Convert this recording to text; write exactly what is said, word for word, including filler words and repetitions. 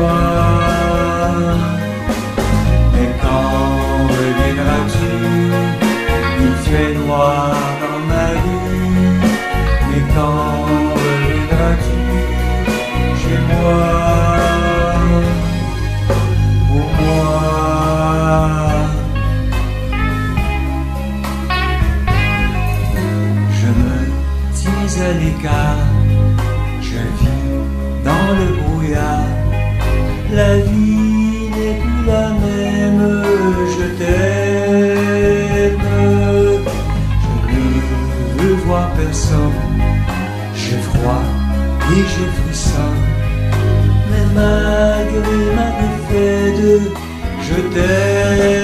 Mais quand reviendras-tu? Il fait noir dans ma rue. Mais quand reviendras-tu chez moi? Pour moi, je me tiens à l'écart. Je vis dans le brouillard. La vie n'est plus la même. Je t'aime. Je ne veux voir personne. J'ai froid et j'ai frisson. Mais malgré ma défaite, je t'aime.